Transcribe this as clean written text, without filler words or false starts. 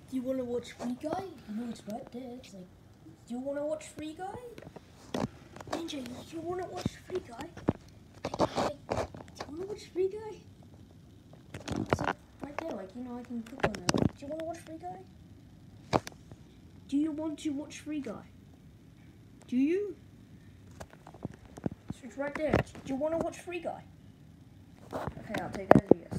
Do you want to watch Free Guy? You know it's right there. It's like, do you want to watch Free Guy? Ninja, do you want to watch Free Guy? Hey, do you want to watch Free Guy? It's like right there, like, you know, I can click on it. Like, do you want to watch Free Guy? Do you want to watch Free Guy? Do you? So it's right there. Do you want to watch Free Guy? Okay, I'll take that as a yes.